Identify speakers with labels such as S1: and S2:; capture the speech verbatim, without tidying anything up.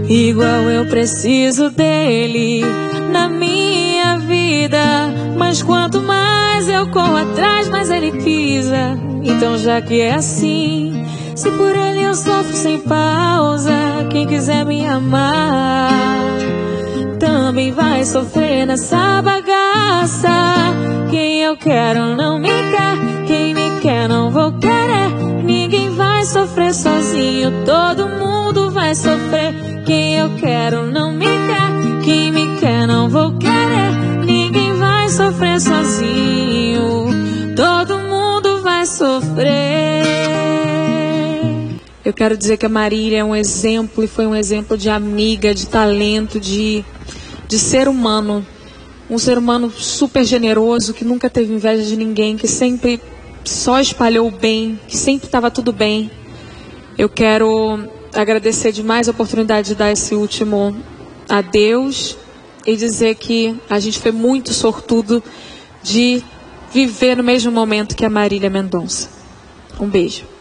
S1: igual eu preciso dele na minha vida. Mas quanto mais eu corro atrás, mais ele pisa. Então já que é assim, se por ele eu sofro sem pausa, quem quiser me amar também vai sofrer nessa bagaça. Quem eu quero não me quer, quem me quer não vou querer. Ninguém vai sofrer sozinho, todo mundo vai sofrer. Quem eu quero não me quer, quem me quer não vou querer. Ninguém vai sofrer sozinho, todo mundo vai sofrer. Eu quero dizer que a Marília é um exemplo, e foi um exemplo de amiga, de talento, de, de ser humano. Um ser humano super generoso, que nunca teve inveja de ninguém, que sempre só espalhou o bem, que sempre estava tudo bem. Eu quero agradecer demais a oportunidade de dar esse último adeus e dizer que a gente foi muito sortudo de viver no mesmo momento que a Marília Mendonça. Um beijo.